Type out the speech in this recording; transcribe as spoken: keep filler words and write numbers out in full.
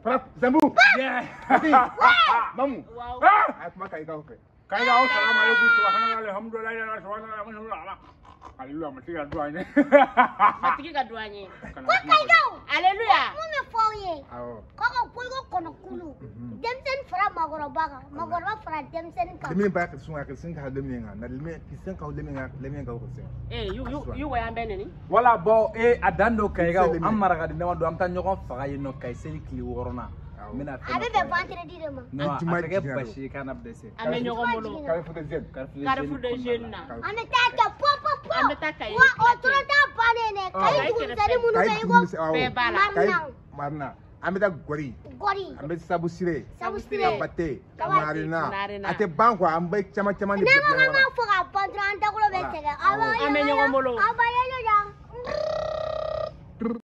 Zambu. Yeah. Mamu. Wow. Ah, kuma kai ga ku. Kai ga assalamu alaikum subhanallahi alhamdulillah subhanallahi Hallelujah, matiga duanye. Matiga duanye. Kwa kai ga. Hallelujah. Mu me foye. Awo. Ko ko ko ko kono kulu. Demsen fara magoro baga. Magoro fara demsen ka. Lemin ba ka sunga ka sun ka lemin nga. Na lemin ki sun ka lemin nga lemin ga ko sen. Eh, you you you wa yambe ni. Wala bo e adando kai ga amara ga dinama do am tan nyoko faga yino kai sel ki worona. Mina fa. Abe be ventre di de ma. No, atake bashi kana bdese. Ame nyoko molo. Ka fu de zen. Carrefour de jeune na. Ame ta ta po po po. Ame ta kai. Wa otro da bane ne. Kai ku zari munu kai go. Be bala. Kai marna. Ame da gori. Gori. Ame sabu sire. Sabu sire. Abate. Marina. Ate banko ambe chama chama ni. Na ma ma fo ka pandra anda ko be tege. Aba Ame nyoko molo. Aba ya ya.